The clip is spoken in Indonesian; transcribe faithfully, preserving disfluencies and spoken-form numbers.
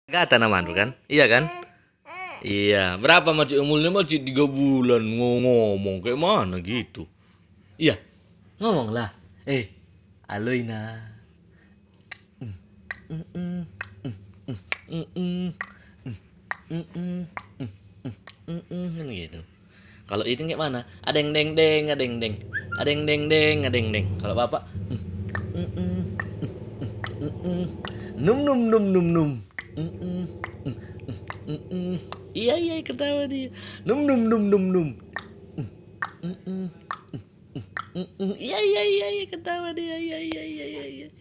Kata nama lu kan? Iya kan? Iya. Berapa masih umurnya masih tiga bulan ngomong kayak mana gitu? Iya. Ngomong lah. Eh, halo Ina. Mm, mm, mm, mm, mm, mm, mm, mm, mm, mm, kan gitu. Kalau itu kayak mana? Adeng deng deng, adeng deng, adeng deng deng, adeng deng. Kalau bapak, mm, mm, mm, mm, mm, num num num num num. Mm, mm, mm, mm, mm. Iya iya ketawa dia. Num num num num num. Mm, mm, mm, mm. Iya iya iya iya ketawa dia. Iya iya iya iya. Iya.